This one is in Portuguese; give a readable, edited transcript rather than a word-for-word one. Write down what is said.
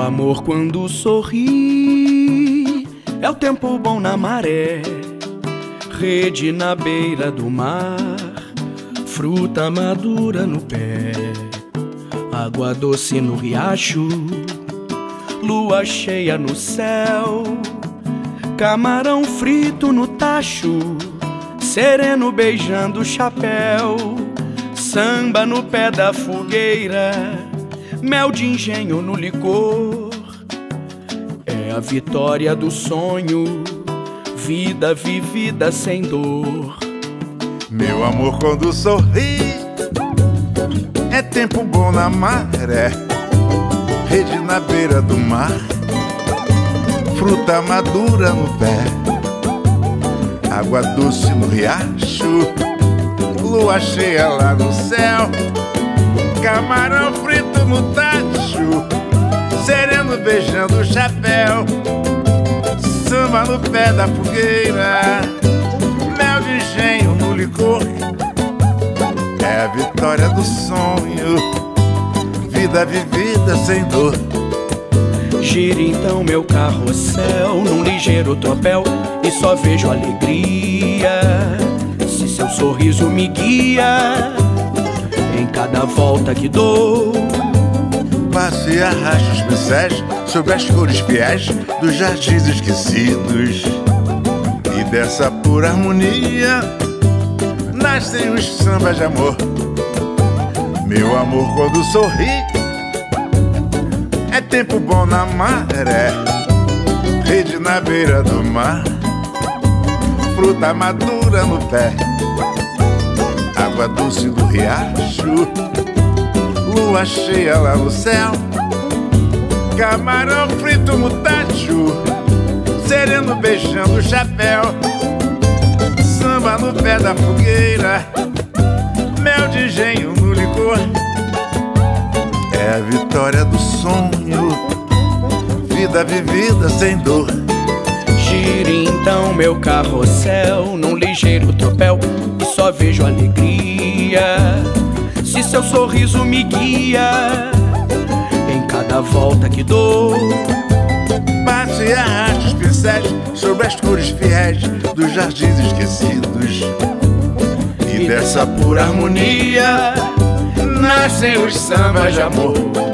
amor quando sorri é o tempo bom na maré, rede na beira do mar, fruta madura no pé, água doce no riacho, lua cheia no céu, camarão frito no tacho, sereno beijando o chapéu, samba no pé da fogueira, mel de engenho no licor. É a vitória do sonho, vida vivida sem dor. Meu amor quando sorri é tempo bom na maré, rede na beira do mar, fruta madura no pé, água doce no riacho, lua cheia lá no céu, camarão frito no tacho, sereno beijando o chapéu, samba no pé da fogueira, mel de engenho no licor. É a vitória do sonho, vida vivida sem dor. Gira então meu carrossel num ligeiro tropel e só vejo alegria se seu sorriso me guia em cada volta que dou. Passo e arrasto os pincéis sobre as cores fiéis dos jardins esquecidos, e dessa pura harmonia nascem os sambas de amor. Meu amor quando sorri é tempo bom na maré, rede na beira do mar, fruta madura no pé, água doce do riacho, lua cheia lá no céu, camarão frito no tacho, sereno beijando o chapéu, samba no pé da fogueira, mel de engenho no licor. É a vitória do sonho, vida vivida sem dor. Gira então meu carrossel num ligeiro tropel e só vejo alegria se seu sorriso me guia em cada volta que dou. Passo e arrasto os pincéis sobre as cores fiéis dos jardins esquecidos, e dessa pura harmonia nascem os sambas de amor.